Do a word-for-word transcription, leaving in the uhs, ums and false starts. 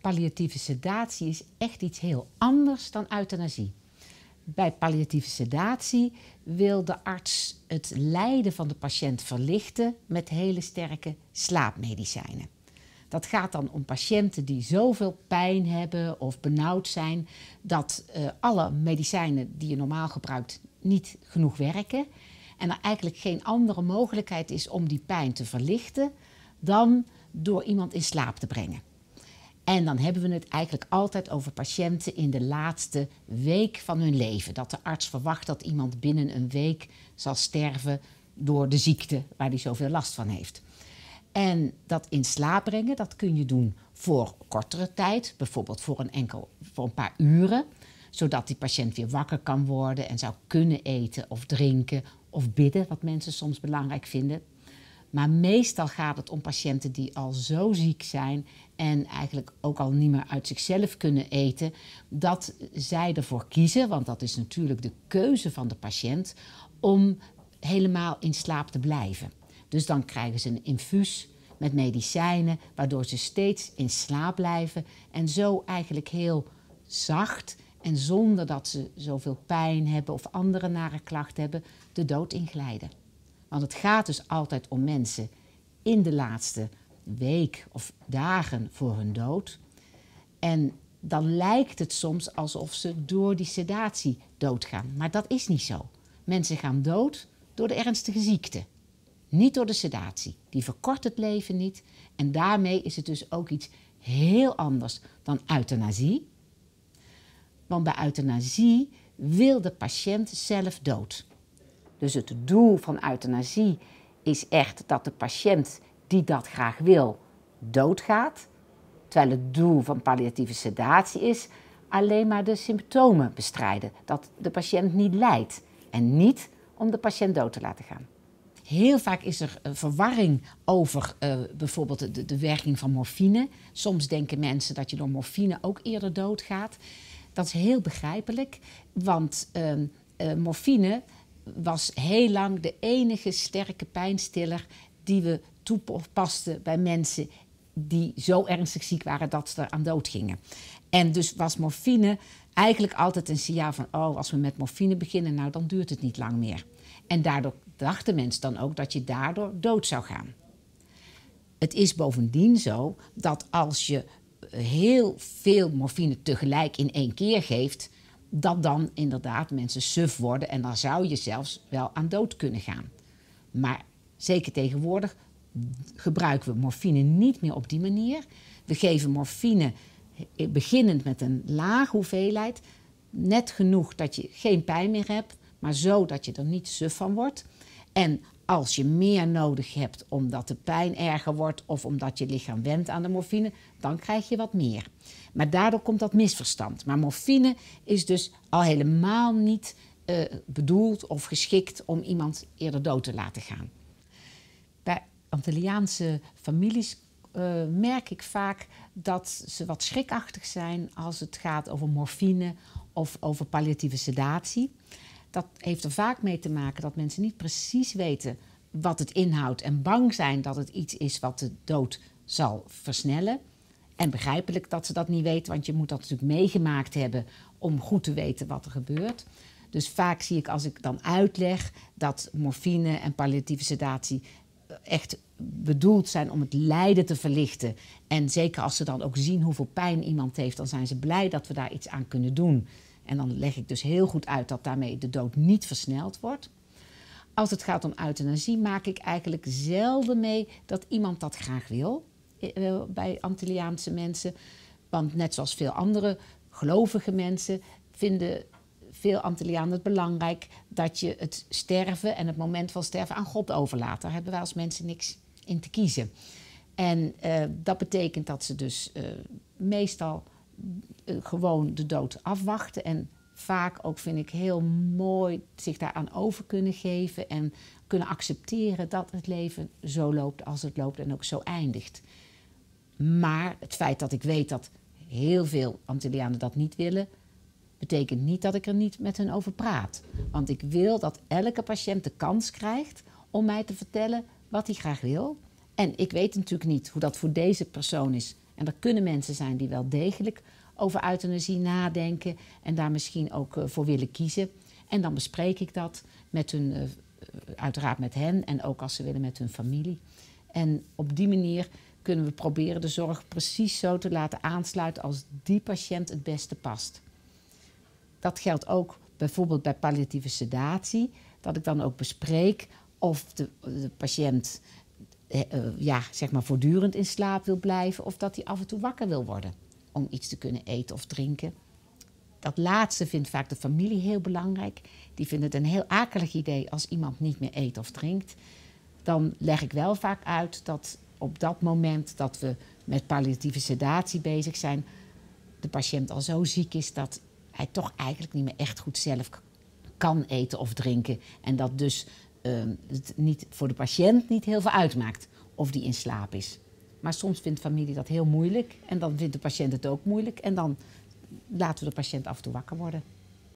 palliatieve sedatie is echt iets heel anders dan euthanasie. Bij palliatieve sedatie wil de arts het lijden van de patiënt verlichten met hele sterke slaapmedicijnen. Dat gaat dan om patiënten die zoveel pijn hebben of benauwd zijn, dat uh, alle medicijnen die je normaal gebruikt niet genoeg werken. En er eigenlijk geen andere mogelijkheid is om die pijn te verlichten dan door iemand in slaap te brengen. En dan hebben we het eigenlijk altijd over patiënten in de laatste week van hun leven. Dat de arts verwacht dat iemand binnen een week zal sterven door de ziekte waar hij zoveel last van heeft. En dat in slaap brengen, dat kun je doen voor kortere tijd. Bijvoorbeeld voor een, enkel, voor een paar uren. Zodat die patiënt weer wakker kan worden en zou kunnen eten of drinken of bidden. Wat mensen soms belangrijk vinden. Maar meestal gaat het om patiënten die al zo ziek zijn en eigenlijk ook al niet meer uit zichzelf kunnen eten, dat zij ervoor kiezen, want dat is natuurlijk de keuze van de patiënt, om helemaal in slaap te blijven. Dus dan krijgen ze een infuus met medicijnen, waardoor ze steeds in slaap blijven en zo eigenlijk heel zacht en zonder dat ze zoveel pijn hebben of andere nare klachten hebben, de dood inglijden. Want het gaat dus altijd om mensen in de laatste week of dagen voor hun dood. En dan lijkt het soms alsof ze door die sedatie doodgaan. Maar dat is niet zo. Mensen gaan dood door de ernstige ziekte. Niet door de sedatie. Die verkort het leven niet. En daarmee is het dus ook iets heel anders dan euthanasie. Want bij euthanasie wil de patiënt zelf dood. Dus het doel van euthanasie is echt dat de patiënt die dat graag wil, doodgaat. Terwijl het doel van palliatieve sedatie is alleen maar de symptomen bestrijden. Dat de patiënt niet lijdt en niet om de patiënt dood te laten gaan. Heel vaak is er verwarring over uh, bijvoorbeeld de, de werking van morfine. Soms denken mensen dat je door morfine ook eerder doodgaat. Dat is heel begrijpelijk, want uh, uh, morfine was heel lang de enige sterke pijnstiller die we toepasten bij mensen die zo ernstig ziek waren dat ze er aan dood gingen. En dus was morfine eigenlijk altijd een signaal van, oh, als we met morfine beginnen, nou dan duurt het niet lang meer. En daardoor dachten mensen dan ook dat je daardoor dood zou gaan. Het is bovendien zo dat als je heel veel morfine tegelijk in één keer geeft, dat dan inderdaad mensen suf worden en dan zou je zelfs wel aan dood kunnen gaan. Maar zeker tegenwoordig gebruiken we morfine niet meer op die manier. We geven morfine beginnend met een lage hoeveelheid, net genoeg dat je geen pijn meer hebt, maar zo dat je er niet suf van wordt. En als je meer nodig hebt omdat de pijn erger wordt of omdat je lichaam went aan de morfine, dan krijg je wat meer. Maar daardoor komt dat misverstand. Maar morfine is dus al helemaal niet uh, bedoeld of geschikt om iemand eerder dood te laten gaan. Bij Antilliaanse families uh, merk ik vaak dat ze wat schrikachtig zijn als het gaat over morfine of over palliatieve sedatie. Dat heeft er vaak mee te maken dat mensen niet precies weten wat het inhoudt en bang zijn dat het iets is wat de dood zal versnellen. En begrijpelijk dat ze dat niet weten, want je moet dat natuurlijk meegemaakt hebben om goed te weten wat er gebeurt. Dus vaak zie ik als ik dan uitleg dat morfine en palliatieve sedatie echt bedoeld zijn om het lijden te verlichten. En zeker als ze dan ook zien hoeveel pijn iemand heeft, dan zijn ze blij dat we daar iets aan kunnen doen. En dan leg ik dus heel goed uit dat daarmee de dood niet versneld wordt. Als het gaat om euthanasie maak ik eigenlijk zelden mee dat iemand dat graag wil bij Antilliaanse mensen. Want net zoals veel andere gelovige mensen vinden veel Antillianen het belangrijk dat je het sterven en het moment van sterven aan God overlaat. Daar hebben wij als mensen niks in te kiezen. En uh, dat betekent dat ze dus uh, meestal uh, gewoon de dood afwachten. En vaak ook, vind ik, heel mooi zich daaraan over kunnen geven en kunnen accepteren dat het leven zo loopt als het loopt en ook zo eindigt. Maar het feit dat ik weet dat heel veel Antillianen dat niet willen, betekent niet dat ik er niet met hen over praat. Want ik wil dat elke patiënt de kans krijgt om mij te vertellen wat hij graag wil. En ik weet natuurlijk niet hoe dat voor deze persoon is En er kunnen mensen zijn die wel degelijk over euthanasie nadenken en daar misschien ook uh, voor willen kiezen. En dan bespreek ik dat met hun, uh, uiteraard met hen en ook als ze willen met hun familie. En op die manier kunnen we proberen de zorg precies zo te laten aansluiten als die patiënt het beste past. Dat geldt ook bijvoorbeeld bij palliatieve sedatie, dat ik dan ook bespreek of de, de patiënt uh, ja, zeg maar voortdurend in slaap wil blijven of dat hij af en toe wakker wil worden om iets te kunnen eten of drinken. Dat laatste vindt vaak de familie heel belangrijk. Die vinden het een heel akelig idee als iemand niet meer eet of drinkt. Dan leg ik wel vaak uit dat op dat moment dat we met palliatieve sedatie bezig zijn, de patiënt al zo ziek is dat hij toch eigenlijk niet meer echt goed zelf kan eten of drinken. En dat dus uh, het niet, voor de patiënt niet heel veel uitmaakt of die in slaap is. Maar soms vindt de familie dat heel moeilijk en dan vindt de patiënt het ook moeilijk en dan laten we de patiënt af en toe wakker worden.